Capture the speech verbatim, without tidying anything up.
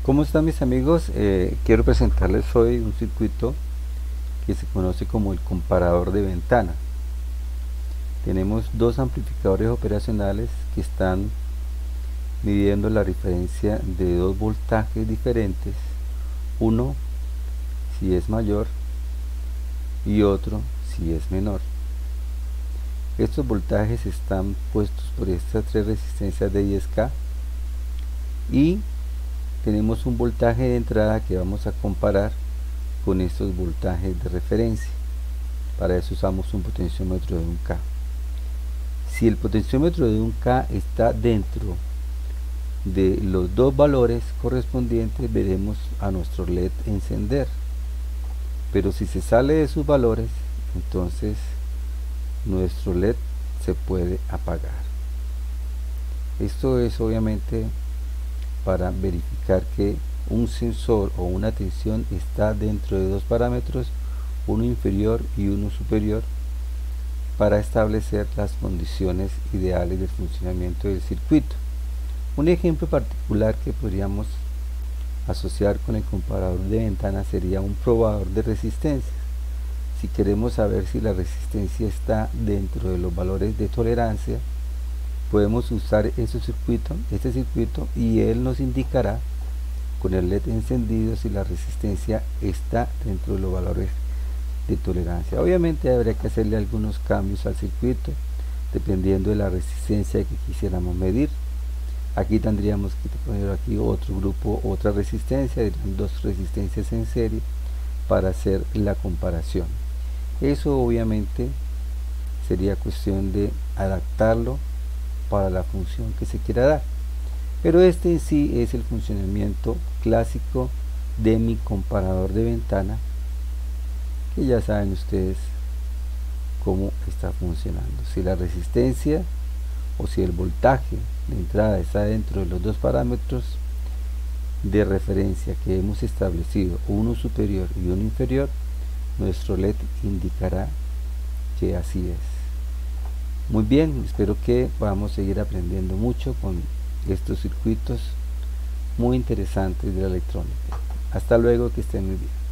¿Cómo están mis amigos? Eh, quiero presentarles hoy un circuito que se conoce como el comparador de ventana. Tenemos dos amplificadores operacionales que están midiendo la diferencia de dos voltajes diferentes, uno si es mayor y otro si es menor. Estos voltajes están puestos por estas tres resistencias de diez K y tenemos un voltaje de entrada que vamos a comparar con estos voltajes de referencia. Para eso usamos un potenciómetro de un K. Si el potenciómetro de un K está dentro de los dos valores correspondientes, veremos a nuestro L E D encender. Pero si se sale de sus valores, entonces nuestro L E D se puede apagar. Esto es obviamente para verificar que un sensor o una tensión está dentro de dos parámetros, uno inferior y uno superior, para establecer las condiciones ideales del funcionamiento del circuito. Un ejemplo particular que podríamos asociar con el comparador de ventanas sería un probador de resistencias. Si queremos saber si la resistencia está dentro de los valores de tolerancia, podemos usar ese circuito, este circuito y él nos indicará con el L E D encendido si la resistencia está dentro de los valores de tolerancia. Obviamente habría que hacerle algunos cambios al circuito dependiendo de la resistencia que quisiéramos medir. Aquí tendríamos que poner aquí otro grupo, otra resistencia, dos resistencias en serie para hacer la comparación. Eso obviamente sería cuestión de adaptarlo para la función que se quiera dar, pero este en sí es el funcionamiento clásico de mi comparador de ventana, que ya saben ustedes cómo está funcionando. Si la resistencia o si el voltaje de entrada está dentro de los dos parámetros de referencia que hemos establecido, uno superior y uno inferior, nuestro L E D indicará que así es. Muy bien, espero que podamos seguir aprendiendo mucho con estos circuitos muy interesantes de la electrónica. Hasta luego, que estén muy bien.